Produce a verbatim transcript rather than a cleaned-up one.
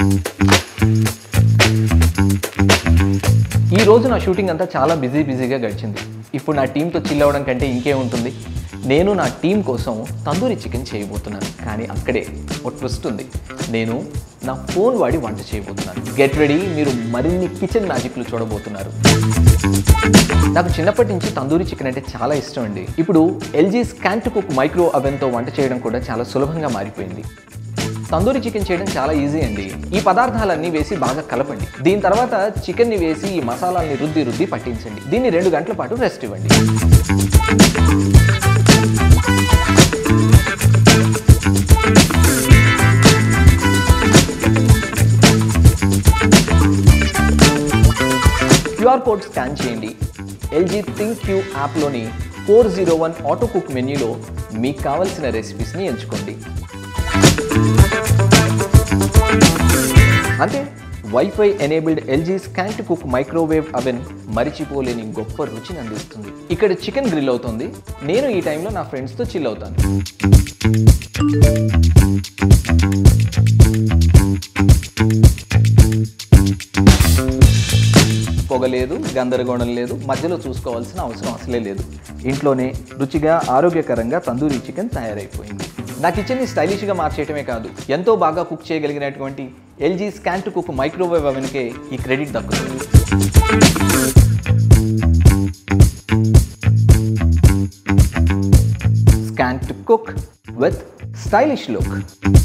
ఈ రోజు నా షూటింగ్ అంతా చాలా బిజీ బిజీగా గడిచింది. ఇప్పుడు నా టీంతో చిల్ అవ్వడం కంటే ఇంకేముంటుంది. నేను నా టీం కోసం తందూరి చికెన్ చేయబోతున్నాను. కానీ అక్కడే ఒక ట్విస్ట్ ఉంది. నేను నా ఫోన్ వాడి వంట చేయబోతున్నాను. గెట్ రెడీ, మీరు మరిన్ని కిచెన్ మ్యాజిక్లు చూడబోతున్నారు. నాకు చిన్నప్పటి నుంచి తందూరి చికెన్ అంటే చాలా ఇష్టం అండి. ఇప్పుడు LG scan to cook micro అవెన్తో వంట చేయడం కూడా చాలా సులభంగా మారిపోయింది. తందూరి చికెన్ చేయడం చాలా ఈజీ అండి. ఈ పదార్థాలన్నీ వేసి బాగా కలపండి. దీని తర్వాత చికెన్ని వేసి ఈ మసాలాల్ని రుద్ది రుద్ది పట్టించండి. దీన్ని రెండు గంటల పాటు రెస్ట్ ఇవ్వండి. క్యూఆర్ కోడ్ స్కాన్ చేయండి. ఎల్జీ థింక్ క్యూ యాప్లోని four zero one auto cook మెన్యూలో మీకు కావలసిన రెసిపీస్ని ఎంచుకోండి. అంతే, wifi enabled LG scan to cook microwave oven మరిచిపోలేని గొప్ప రుచిని అందిస్తుంది. ఇక్కడ చికెన్ గ్రిల్ అవుతుంది. నేను ఈ టైంలో నా ఫ్రెండ్స్తో చిల్ అవుతాను. పొగ లేదు, గందరగోళం లేదు, మధ్యలో చూసుకోవాల్సిన అవసరం అసలే లేదు. ఇంట్లోనే రుచిగా ఆరోగ్యకరంగా తందూరి చికెన్ తయారైపోయింది. నా కిచెన్ని స్టైలిష్గా మార్చేయటమే కాదు, ఎంతో బాగా కుక్ చేయగలిగినటువంటి LG scan to cook microwave అవెన్కే ఈ క్రెడిట్ దక్కుతుంది. Scan to cook with stylish look.